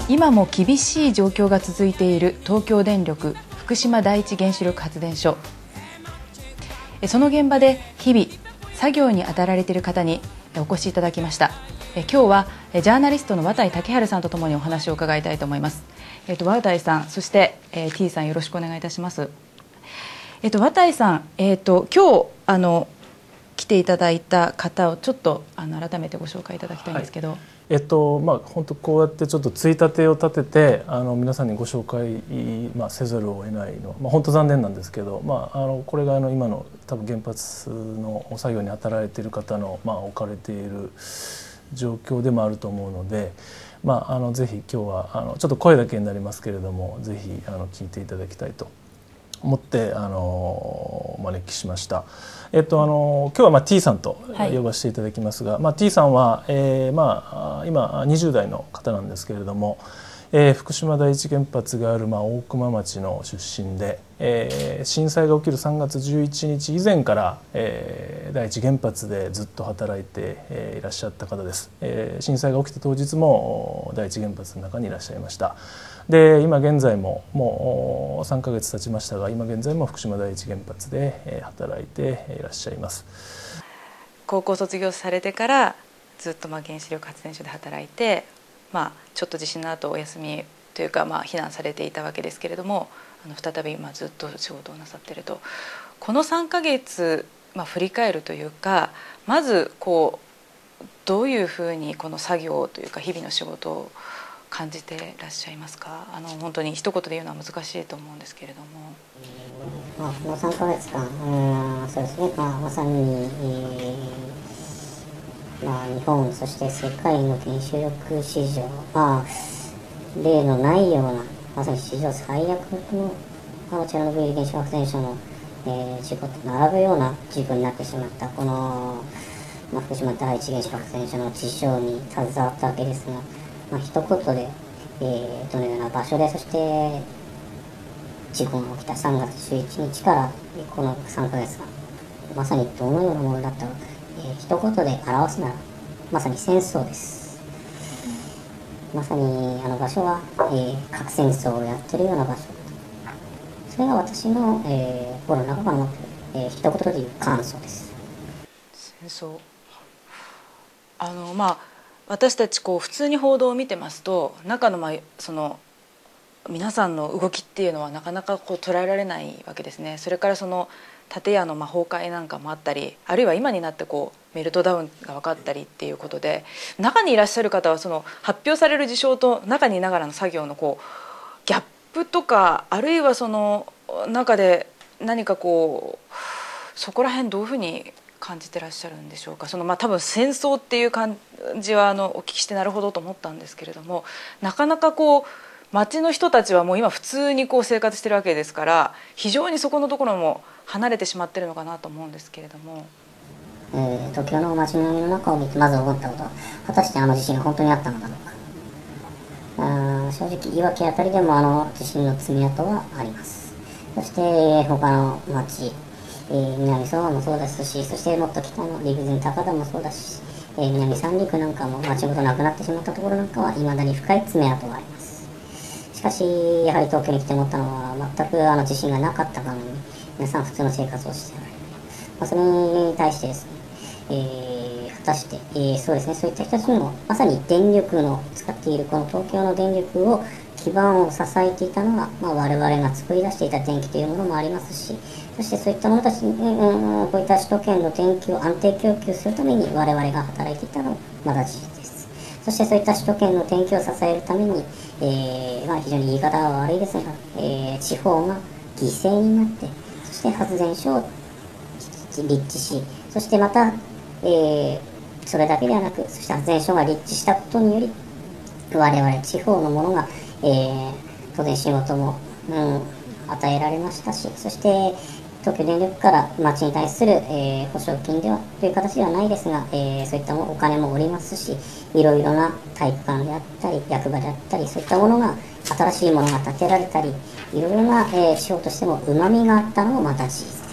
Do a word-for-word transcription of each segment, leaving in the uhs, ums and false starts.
今も厳しい状況が続いている東京電力福島第一原子力発電所。その現場で日々作業に当たられている方にお越しいただきました。今日はジャーナリストの綿井健陽さんとともにお話を伺いたいと思います。えっと、綿井さん、そして、えー、T さん、よろしくお願いいたします。えっと、綿井さん、えっと、今日あの来ていただいた方をちょっとあの改めてご紹介いただきたいんですけど、はい、 えっとまあ、本当こうやってちょっとついたてを立ててあの皆さんにご紹介、まあ、せざるを得ないのは、まあ、本当残念なんですけど、まあ、あのこれがあの今の多分原発の作業に当たられている方の、まあ、置かれている状況でもあると思うので、まあ、あのぜひ今日はあのちょっと声だけになりますけれども、ぜひあの聞いていただきたいと思ってあのお招きしました。えっと、あの今日は、まあ、T さんと呼ばせていただきますが、はい、まあ、T さんは、えーまあ、今にじゅう代の方なんですけれども、えー、福島第一原発がある、まあ、大熊町の出身で、えー、震災が起きるさんがつじゅういちにち以前から、えー、第一原発でずっと働いて、えー、いらっしゃった方です。えー、震災が起きた当日も第一原発の中にいらっしゃいました。で今現在ももうさんかげつ経ちましたが、今現在も福島第一原発で働いていらっしゃいます。 高校卒業されてからずっとまあ原子力発電所で働いて、まあ、ちょっと地震の後お休みというか、まあ、避難されていたわけですけれども、あの再びまあずっと仕事をなさっていると。このさんかげつ、まあ、振り返るというか、まずこうどういうふうにこの作業というか日々の仕事を感じていらっしゃいますか。あの本当に一言で言うのは難しいと思うんですけれども。 まあ、このさんかげつかん、うん、そうですね、まあ、まさに、えーまあ、日本そして世界の原子力市場、まあ、例のないようなまさに史上最悪のあのチェルノブイリ原子力発電所の、えー、事故と並ぶような事故になってしまったこの、まあ、福島第一原子力発電所の事象に携わったわけですが、まあ、一言で、えー、どのような場所で、そして事故が起きたさんがつじゅういちにちからこのさんかげつかん、まさにどのようなものだったのか、えー、一言で表すならまさに戦争です。まさにあの場所は、えー、核戦争をやってるような場所、それが私の、えー、心の中から持っている、えー、一言で言う感想です。 戦争、あのまあ私たちこう普通に報道を見てますと、中のまあその皆さんの動きっていうのはなかなかこう捉えられないわけですね。それからその建屋のまあ崩壊なんかもあったり、あるいは今になってこうメルトダウンが分かったりっていうことで、中にいらっしゃる方はその発表される事象と中にいながらの作業のこうギャップとか、あるいはその中で何かこうそこら辺どういうふうに感じてらっしゃるんでしょうか。そのまあ多分戦争っていう感じはあのお聞きしてなるほどと思ったんですけれども、なかなかこう町の人たちはもう今普通にこう生活してるわけですから、非常にそこのところも離れてしまってるのかなと思うんですけれども、 えー、東京の街並みの中を見てまず思ったことは、果たしてあの地震が本当にあったのだろうか。あ正直いわきあたりでもあの地震の爪痕はあります。そして他の町、えー、南相馬もそうですし、そしてもっと北の陸前高田もそうだし、えー、南三陸なんかも町ごとなくなってしまったところなんかはいまだに深い爪痕があります。しかしやはり東京に来て思ったのは、全くあの地震がなかったかのように皆さん普通の生活をしておられる、まあ、それに対してですね、えー、果たして、えー、そうですね、そういった人たちにもまさに電力の使っているこの東京の電力を基盤を支えていたのは、まあ、我々が作り出していた電気というものもありますし、そしてそういった者たちに、うん、こういった首都圏の電気を安定供給するために我々が働いていたのもまだ事実です。そしてそういった首都圏の電気を支えるために、えーまあ、非常に言い方は悪いですが、えー、地方が犠牲になって、そして発電所を立地し、そしてまた、えー、それだけではなく、そして発電所が立地したことにより我々地方の者が、えー、当然仕事も、うん、与えられましたし、そして東京電力から町に対する、えー、保証金ではという形ではないですが、えー、そういったもお金もおりますし、いろいろな体育館であったり役場であったり、そういったものが新しいものが建てられたり、いろいろな、えー、地方としてもうまみがあったのもまた事実です。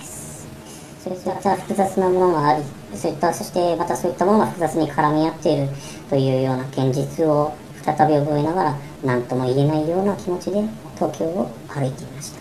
そういった複雑なものがあり、そういったそしてまたそういったものが複雑に絡み合っているというような現実を再び覚えながら、 何とも言えないような気持ちで東京を歩いていました。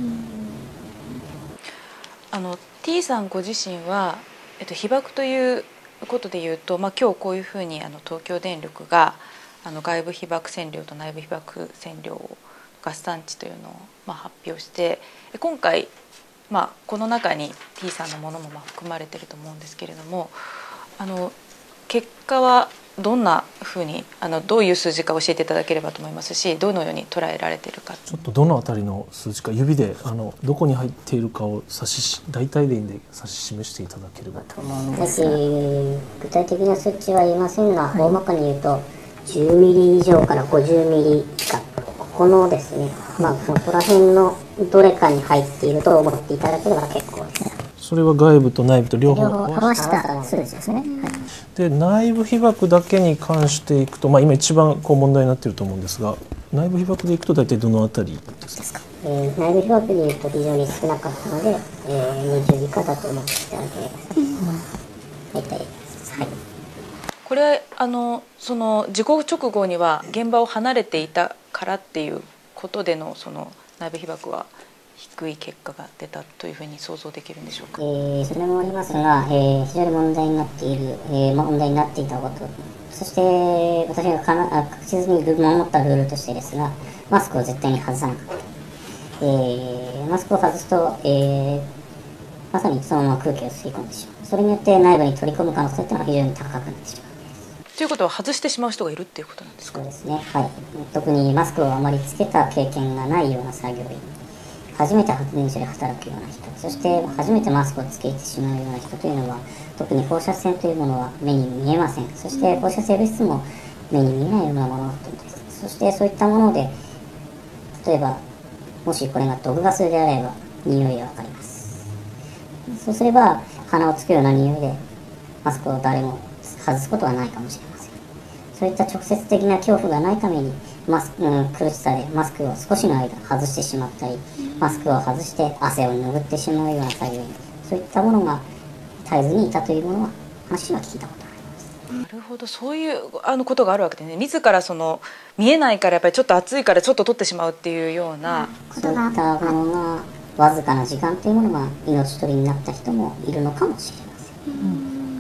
あの T さんご自身は、えっと、被爆ということでいうと、まあ、今日こういうふうにあの東京電力があの外部被爆線量と内部被爆線量合算値というのをまあ発表して、今回、まあ、この中に T さんのものもまあ含まれていると思うんですけれども、あの結果はどんなふうにあのどういう数字か教えていただければと思いますし、どのように捉えられているか。ちょっとどのあたりの数字か指であのどこに入っているかを指し大体でいいんで指し示していただければと思うんですが、 具体的な数値は言いませんが、大まかに言うとじゅうミリ以上からごじゅうミリ以下、ここのですね、まあここら辺のどれかに入っていると思っていただければ結構です。 それは外部と内部と両方合わせた数字ですね。はい、 で内部被爆だけに関していくと、まあ、今一番こう問題になっていると思うんですが、内部被爆でいくと大体どのあたりですか？ えー、内部被爆でいうと非常に少なかったので、えー、にじゅう以下だと思っていただければ、大体、はい。 これあのその事故直後には現場を離れていたからっていうことでのその内部被爆は低い結果が出たというふうに想像できるんでしょうか？ えー、それもありますが、えー、非常に問題になっている、えー、問題になっていたこと、そして私がかな確実に守ったルールとしてですが、マスクを絶対に外さなかった。えー、マスクを外すと、えー、まさにそのまま空気を吸い込んでしまう。それによって内部に取り込む可能性というのは非常に高くなってしまう。 ということは外してしまう人がいるっていうことなんですか？ そうですね、はい、特にマスクをあまりつけた経験がないような作業員、初めて発電所で働くような人、そして初めてマスクをつけてしまうような人というのは、特に放射線というものは目に見えません。そして放射性物質も目に見えないようなものだとです。そしてそういったもので、例えばもしこれが毒ガスであれば匂いがわかります。そうすれば鼻をつくような匂いでマスクを誰も外すことはないかもしれません。そういった直接的な恐怖がないためにマスク、うん、苦しさでマスクを少しの間外してしまったり、マスクを外して汗を拭ってしまうような作業員、そういったものが絶えずにいたというものは話は聞いたことがあります。 なるほど、そういうあのことがあるわけでね。自らその見えないからやっぱりちょっと暑いからちょっと取ってしまうっていうような、 うん、そういったものがわずかな時間というものが命取りになった人もいるのかもしれません。うん、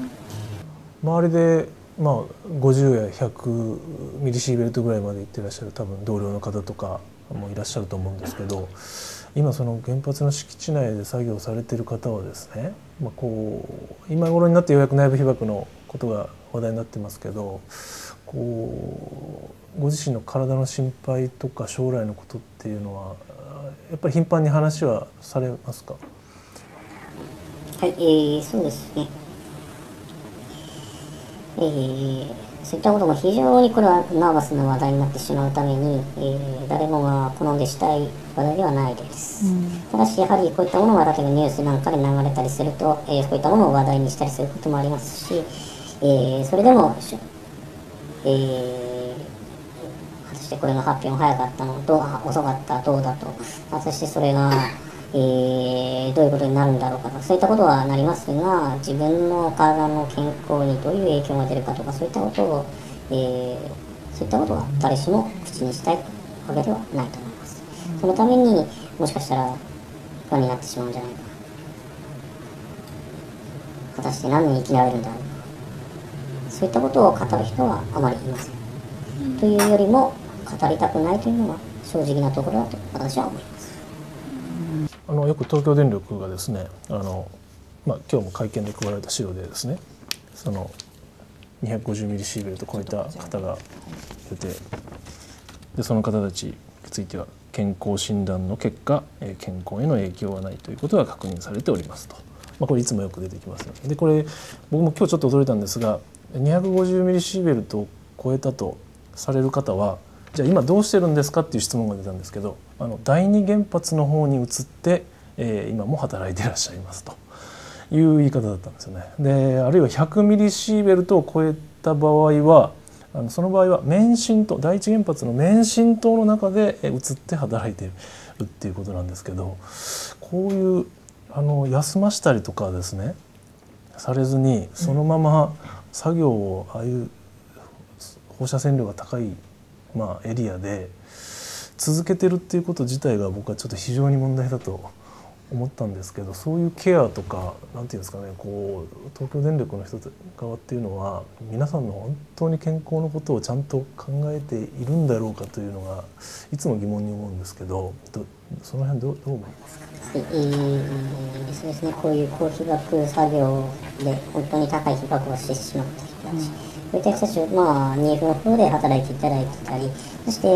周りでまあ、ごじゅうやひゃくミリシーベルトぐらいまで行ってらっしゃる多分同僚の方とかもいらっしゃると思うんですけど、今その原発の敷地内で作業されている方はですね、まあ、こう今頃になってようやく内部被爆のことが話題になってますけど、こうご自身の体の心配とか将来のことっていうのはやっぱり頻繁に話はされますか？ はい、えー、そうですね。えー、そういったことも非常にこれはナーバスな話題になってしまうために、えー、誰もが好んでしたい話題ではないです、うん、ただしやはりこういったものが例えばニュースなんかで流れたりすると、えー、こういったものを話題にしたりすることもありますし、えー、それでも、えー、果たしてこれの発表が早かったのどう遅かったどうだと、果たしてそれがえー、どういうことになるんだろうかと、そういったことはなりますが、自分の体の健康にどういう影響が出るかとか、そういったことを、えー、そういったことは誰しも口にしたいわけではないと思います。そのためにもしかしたら不安になってしまうんじゃないか、果たして何年生きられるんだろうか、そういったことを語る人はあまりいません。というよりも語りたくないというのが正直なところだと私は思います。 あのよく東京電力がですね、あの、まあ、今日も会見で配られた資料でですね、そのにひゃくごじゅうミリシーベルト超えた方が出て、でその方たちについては健康診断の結果健康への影響はないということが確認されておりますと、まあ、これいつもよく出てきますよね。でこれ僕も今日ちょっと驚いたんですが、にひゃくごじゅうミリシーベルトを超えたとされる方はじゃあ今どうしてるんですかっていう質問が出たんですけど、あの第二原発の方に移って、えー、今も働いていらっしゃいますという言い方だったんですよね。であるいはひゃくミリシーベルトを超えた場合はあのその場合は免震棟、第一原発の免震棟の中で移って働いているっていうことなんですけど、こういうあの休ましたりとかですねされずにそのまま作業をああいう放射線量が高いまあ、エリアで続けてるっていうこと自体が僕はちょっと非常に問題だと思ったんですけど、そういうケアとかなんていうんですかね、こう東京電力の人側っていうのは皆さんの本当に健康のことをちゃんと考えているんだろうかというのがいつも疑問に思うんですけど、どその辺どうどう思いますか？ えー、そうですね、こういう高被曝作業で本当に高い被曝をしてしまった人たち、そういった人たちを、まあ、ニーフの方で働いていただいてたり、そして、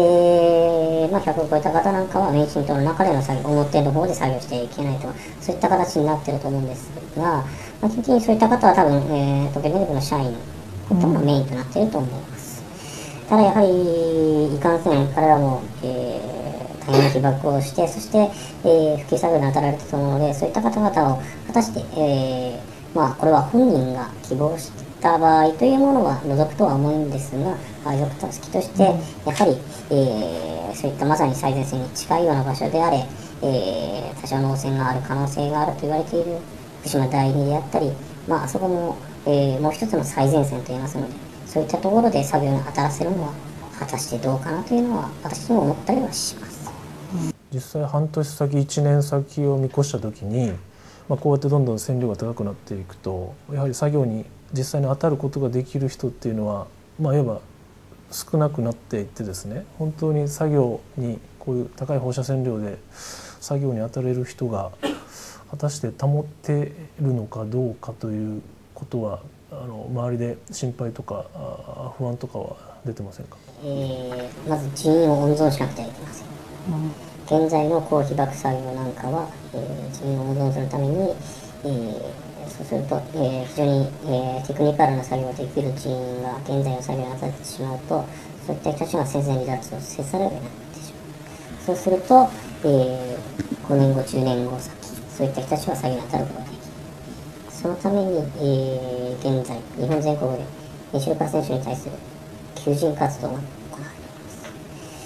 まあ、ひゃくを超えた方なんかは免震灯の中での作業、表の方で作業していけないと、そういった形になっていると思うんですが、まあ、基本的にそういった方は多分、えー、東京電力の社員のことがメインとなっていると思います。ただやはり、いかんせん彼らも、えー大変な被爆をして、そして、えー、復旧作業に当たられたと思うので、そういった方々を果たして、えー、まあこれは本人が希望した場合というものは除くとは思うんですが、配属先としてやはり、えー、そういったまさに最前線に近いような場所であれ、えー、多少の汚染がある可能性があると言われている福島第二であったり、まああそこも、えー、もう一つの最前線と言いますので、そういったところで作業に当たらせるのは果たしてどうかなというのは私も思ったりはします。 実際半年先いちねん先を見越した時に、まあ、こうやってどんどん線量が高くなっていくとやはり作業に実際に当たることができる人っていうのは、まあ、いわば少なくなっていってですね、本当に作業にこういう高い放射線量で作業に当たれる人が果たして保っているのかどうかということはあの周りで心配とか不安とかは出てませんか？ えー、まず人員を温存しなくてはいけません。うん現在の高被曝作業なんかは、えー、人員を温存するために、えー、そうすると、えー、非常に、えー、テクニカルな作業ができる人員が現在の作業に当たってしまうと、そういった人たちが生前離脱をせざるを得なくなってしまう。そうすると、えー、ごねんご、じゅうねんご先、そういった人たちは作業に当たることができる。そのために、えー、現在、日本全国で原子力発電所に対する求人活動が行われています。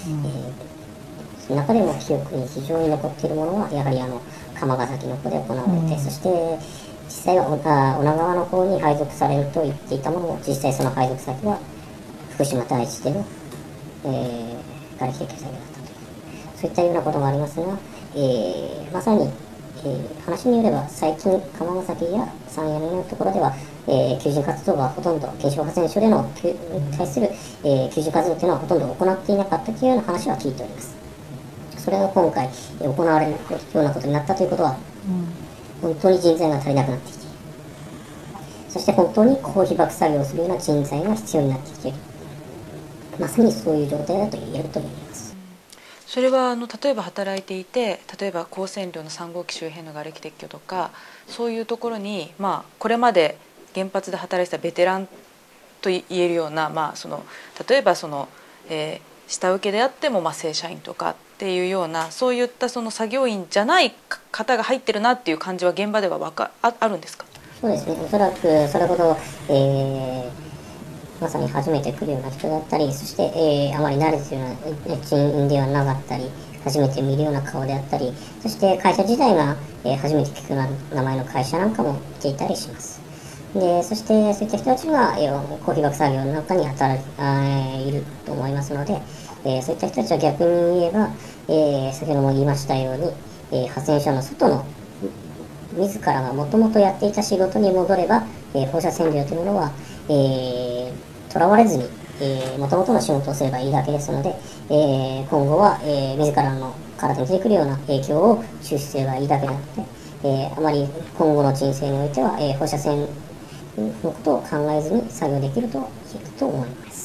うんえー中でも記憶に非常に残っているものはやはりあの釜ヶ崎の方で行われて、うん、そして実際は女川の方に配属されると言っていたものも実際その配属先は福島第一での、えー、瓦礫撤去作業だったというそういったようなことがありますが、えー、まさに、えー、話によれば最近釜ヶ崎や山谷のようなところではえー、求人活動がほとんど原子力発電所でのに対する、えー、求人活動というのはほとんど行っていなかったというような話は聞いております。それが今回行われるようなことになったということは、うん、本当に人材が足りなくなってきている。そして本当に高被曝作業をするような人材が必要になってきている。まさにそういう状態だと言えると思います。 それはあの例えば働いていて、例えば高線量のさん号機周辺の瓦礫撤去とかそういうところに、まあ、これまで原発で働いてたベテランと言えるような、まあ、その例えばその、えー下請けであってもまあ正社員とかっていうようなそういったその作業員じゃない方が入ってるなっていう感じは現場ではわか あ, あるんですか？ そうですね、おそらくそれほど、えー、まさに初めて来るような人だったり、そして、えー、あまり慣れているような人員ではなかったり、初めて見るような顔であったり、そして会社自体が、えー、初めて聞く名前の会社なんかも来ていたりします。でそしてそういった人たちが、えー、高被曝作業の中に働い、えー、いると思いますので、えー、そういった人たちは逆に言えば、えー、先ほども言いましたように、えー、発電所の外の自らがもともとやっていた仕事に戻れば、えー、放射線量というものはとら、えー、われずにもともとの仕事をすればいいだけですので、えー、今後は、えー、自らの体に出てくるような影響を注視すればいいだけなので、えー、あまり今後の人生においては、えー、放射線のことを考えずに作業できると言えると思います。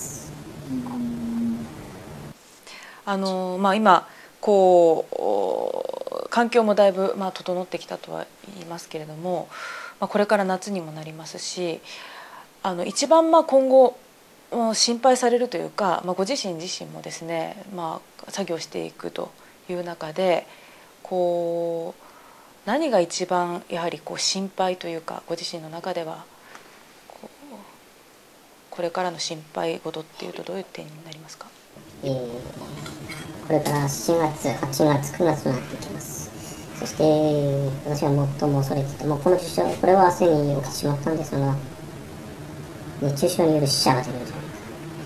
あのまあ、今こう環境もだいぶ、まあ、整ってきたとは言いますけれども、まあ、これから夏にもなりますし、あの一番まあ今後心配されるというか、まあ、ご自身自身もですね、まあ、作業していくという中でこう何が一番やはりこう心配というかご自身の中ではこうこれからの心配事っていうとどういう点になりますか？ えー、これからしがつ、はちがつ、くがつとなっていきます。そして私は最も恐れていた、もうこの死者、これは明日に起きてしまったんですが、熱中症による死者が出るんじゃないか。し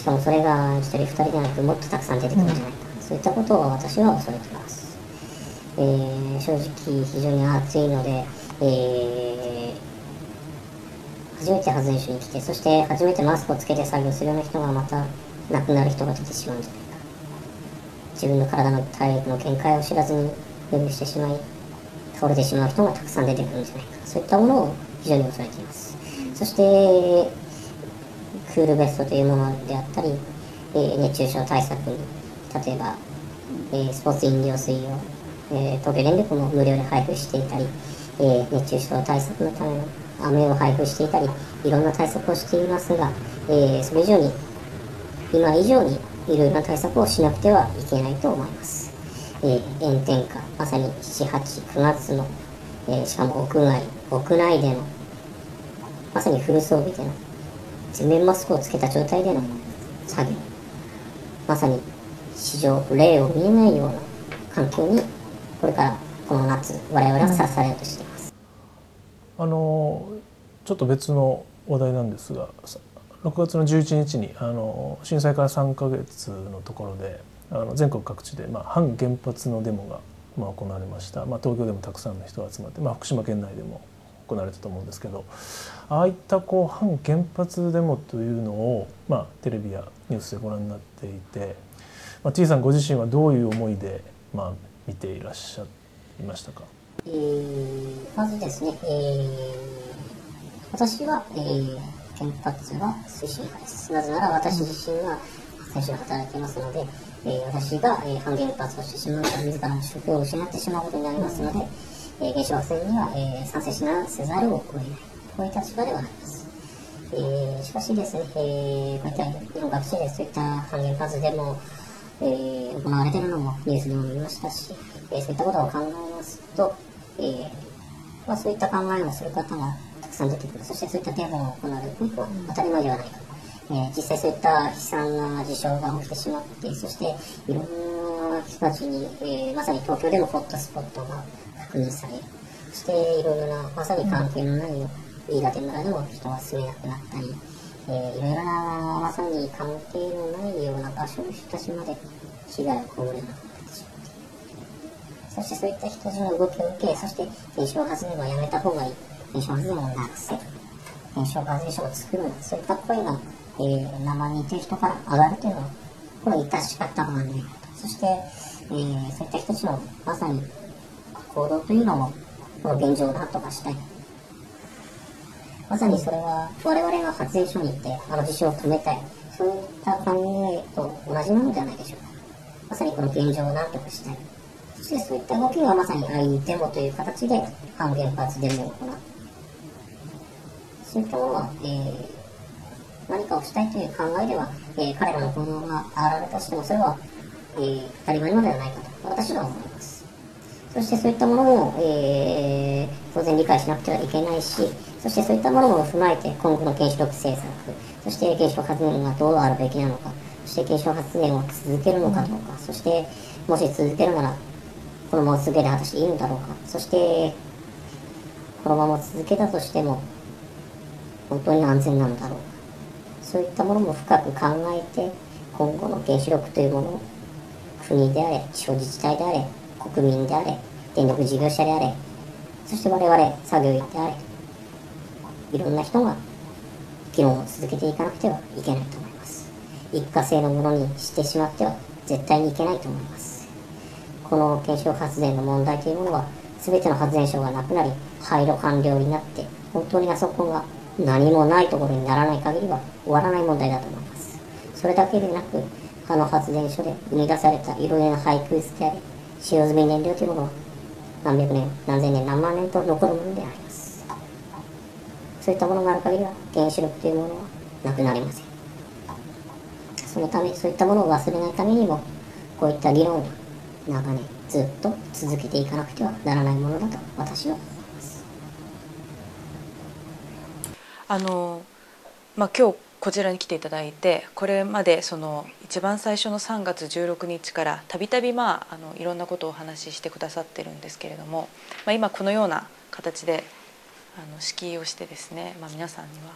しかもそれがひとりふたりではなくもっとたくさん出てくるんじゃないか、そういったことを私は恐れています。えー、正直非常に暑いので、えー、初めて発電所に来て、そして初めてマスクをつけて作業するような人がまた亡くなる人が出てしまうんじゃないか、自分の体の体力の限界を知らずに予備してしまい倒れてしまう人がたくさん出てくるんじゃないか、そういったものを非常に恐れています。そしてクールベストというものであったり、えー、熱中症対策に例えば、えー、スポーツ飲料水を、えー、東京電力も無料で配布していたり、えー、熱中症対策のための飴を配布していたり、いろんな対策をしていますが、えー、それ以上に今以上にいろいろな対策をしなくてはいけないと思います。えー、炎天下、まさにしち、はち、くがつの、えー、しかも屋外、屋内でのまさにフル装備での全面マスクをつけた状態での作業、まさに史上例を見えないような環境にこれからこの夏我々はさらされようとしています。 あのちょっと別の話題なんですが、ろくがつのじゅういちにちにあの震災からさんかげつのところであの全国各地で、まあ、反原発のデモが、まあ、行われました。まあ、東京でもたくさんの人が集まって、まあ、福島県内でも行われたと思うんですけど、ああいったこう反原発デモというのを、まあ、テレビやニュースでご覧になっていて、まあ、T さんご自身はどういう思いで、まあ、見ていらっしゃいましたか？ えー、まずですね、えー、私は、えー、原発は推進派です。なぜなら私自身は発電所で働いていますので、えー、私が、えー、反原発をしてしまうと自らの職を失ってしまうことになりますので、えー、原子力発電には、えー、賛成しなせざるを得ない、こういう立場ではあります。えー、しかしですね、えー、こういった日本各地でそういった反原発でも、えー、行われているのもニュースでも見ましたし、えー、そういったことを考えますと、えーまあ、そういった考えをする方がたくさん出てくる。そしてそういったデモを行われることは当たり前ではないか、えー、実際そういった悲惨な事象が起きてしまって、そしていろんな人たちに、えー、まさに東京でもホットスポットが確認される。そしていろいろなまさに関係のない飯舘村でも人が住めなくなったり、えー、いろいろなまさに関係のないような場所の人たちまで被害を被るような形、そしてそういった人たちの動きを受け、そして原子力発電はやめた方がいい、原子力発電をなくせ、原子力発電所を作るんだ、そういった声が、えー、生にいてる人から上がるというのはこれは致し方がないと。そして、えー、そういった人たちのまさに行動というのもこの現状を何とかしたい、まさにそれは我々が発電所に行ってあの地震を止めたい、そういった考えと同じなのではないでしょうか。まさにこの現状を何とかしたい、そしてそういった動きがまさにああいうデモという形で反原発デモを行う、そういったものは、えー、何かをしたいという考えでは、えー、彼らの行動が現れたとしてもそれは、えー、当たり前のではないかと私は思います。そしてそういったものも、えー、当然理解しなくてはいけないし、そしてそういったものも踏まえて今後の原子力政策、そして原子力発電がどうあるべきなのか、そして原子力発電を続けるのかどうか、そしてもし続けるならこのまま続けて果たしていいのだろうか、そしてこのまま続けたとしても本当に安全なのだろうか、そういったものも深く考えて今後の原子力というものを国であれ、地方自治体であれ、国民であれ、電力事業者であれ、そして我々作業員であれ、いろんな人が議論を続けていかなくてはいけないと思います。一過性のものにしてしまっては絶対にいけないと思います。この原子力発電の問題というものは全ての発電所がなくなり廃炉完了になって本当にあそこが何もないところにならない限りは終わらない問題だと思います。それだけでなくあの発電所で生み出されたいろいろな廃空室であり使用済み燃料というものは何百年何千年何万年と残るものであります。そういったものがある限りは原子力というものはなくなりません。そのためそういったものを忘れないためにもこういった議論は長年ずっと続けていかなくてはならないものだと私は思います。 あの、まあ、今日こちらに来ていただいてこれまでその一番最初のさんがつじゅうろくにちからたびたびまああのいろんなことをお話ししてくださってるんですけれども、まあ、今このような形であの指揮をしてですね、まあ、皆さんには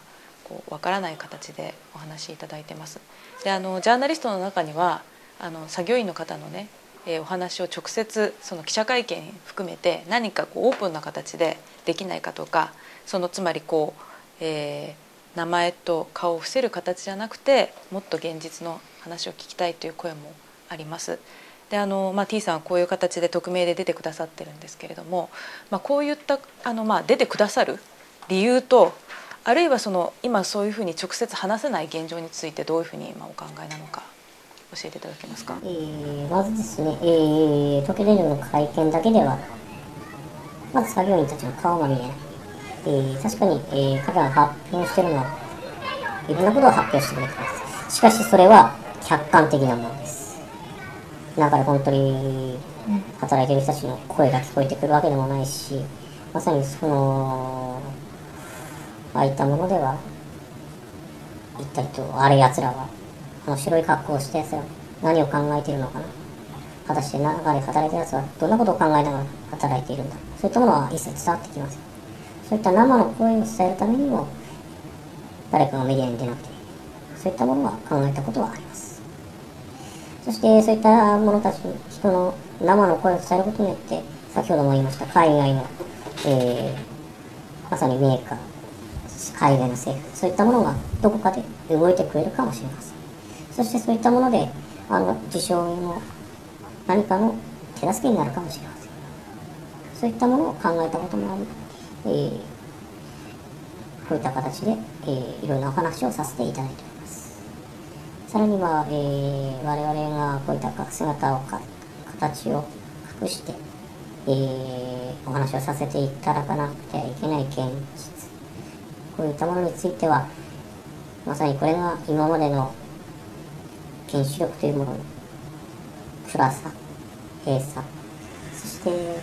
こうわからない形でお話しいただいてます。であのジャーナリストの中にはあの作業員の方のね、えー、お話を直接その記者会見含めて何かこうオープンな形でできないかとか、そのつまりこう、えー、名前と顔を伏せる形じゃなくてもっと現実の話を聞きたいという声もあります。であの、まあ、T さんはこういう形で匿名で出てくださってるんですけれども、まあ、こういったあの、まあ、出てくださる理由と、あるいはその今そういうふうに直接話せない現状についてどういうふうに今お考えなのか教えていただけますか。 えー、まずですね、えー、東京電力の会見だけではまず作業員たちの顔が見えない。えー、確かに、えー、彼らが発表しているのはいろんなことを発表してくれてます。しかしそれは客観的なものです。中で本当に働いている人たちの声が聞こえてくるわけでもないし、まさにそのああいったものでは一体とあれやつらはあの白い格好をしたやつらは何を考えているのかな、果たして中で働いているやつはどんなことを考えながら働いているんだ、そういったものは一切伝わってきません。そういった生の声を伝えるためにも誰かがメディアに出なくていい、そういったものは考えたことはあります。そしてそういった者たち人の生の声を伝えることによって、先ほども言いました海外の、えー、まさにメーカー、海外の政府、そういったものがどこかで動いてくれるかもしれません。そしてそういったものであの事象の何かの手助けになるかもしれません。そういったものを考えたこともあり、えー、こういった形で、えー、いろいろなお話をさせていただいております。さらには、えー、我々がこういった姿をか形を隠して、えー、お話をさせていただかなくてはいけない現実、こういったものについてはまさにこれが今までの原子力というものの暗さ、閉鎖、そして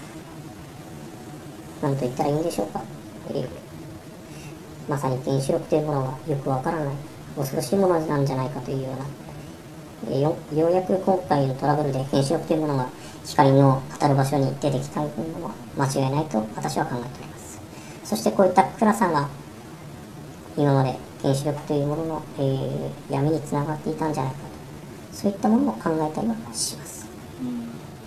何と言ったらいいんでしょうか、えー、まさに原子力というものがよくわからない恐ろしいものなんじゃないかというような、えー、よ, ようやく今回のトラブルで原子力というものが光の当たる場所に出てきたのは間違いないと私は考えております。そしてこういった暗さが今まで原子力というものの、えー、闇につながっていたんじゃないかと、そういったものを考えたりはします。うん、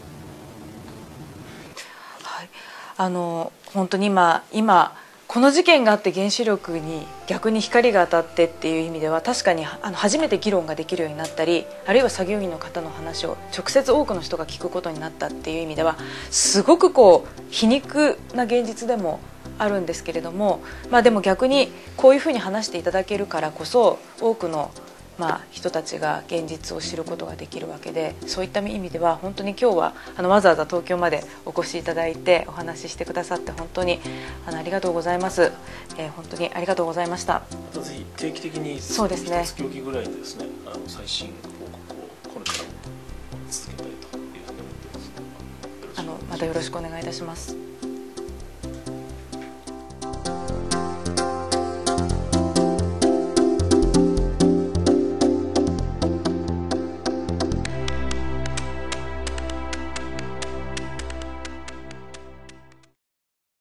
はい、あの本当に今今この事件があって原子力に逆に光が当たってっていう意味では確かにあの初めて議論ができるようになったり、あるいは作業員の方の話を直接多くの人が聞くことになったっていう意味ではすごくこう皮肉な現実でもあるんですけれども、まあ、でも逆にこういうふうに話していただけるからこそ多くのまあ人たちが現実を知ることができるわけで、そういった意味では本当に今日はあのわざわざ東京までお越しいただいてお話ししてくださって本当にあのありがとうございます、えー、本当にありがとうございました。 ぜひ定期的にそうですね、 一月おきぐらいにですね、あの最新報告をこれからも続けたいというふうに思っています。 あのまたよろしくお願いいたします。